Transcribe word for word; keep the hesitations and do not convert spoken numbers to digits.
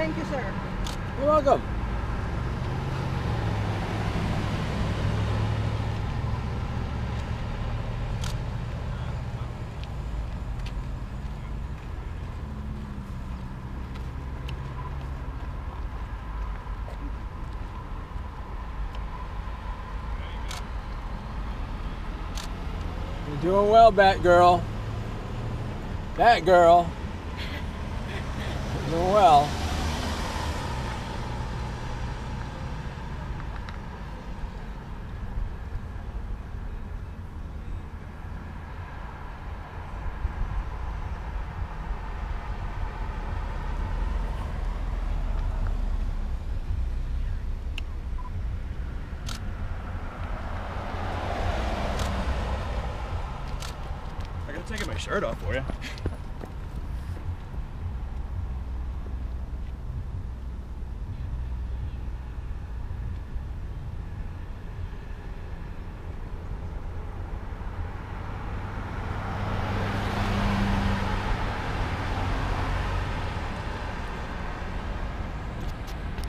Thank you, sir. You're welcome. You're doing well, Batgirl. Batgirl. You're doing well. I gotta take my shirt off for you.